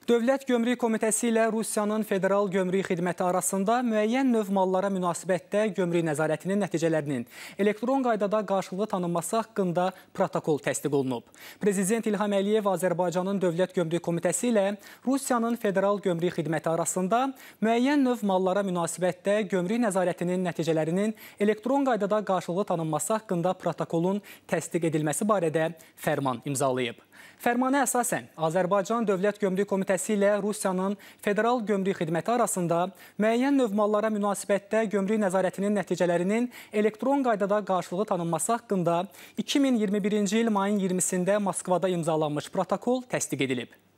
Dövlət Gömrük Komitəsi ilə Rusiyanın Federal Gömrük Xidməti arasında müəyyən növ mallara münasibətdə gömrük nəzarətinin nəticələrinin elektron qaydada qarşılıqlı tanınması haqqında protokol təsdiq olunub. Prezident İlham Əliyev Azərbaycanın Dövlət Gömrük Komitəsi ilə Rusiyanın Federal Gömrük Xidməti arasında müəyyən növ mallara münasibətdə gömrük nəzarətinin nəticələrinin elektron qaydada qarşılıqlı tanınması haqqında protokolun təsdiq edilməsi barədə fərman imzalayıb. Fərmana əsasən, Azərbaycan Dövlət Gömrük Komitəsi ilə Rusiyanın Federal Gömrük Xidməti arasında müəyyən növ mallara münasibətdə gömrük nəzarətinin nəticələrinin elektron qaydada qarşılıqlı tanınması haqqında 2021-ci il mayın 20-sində Moskvada imzalanmış protokol təsdiq edilib.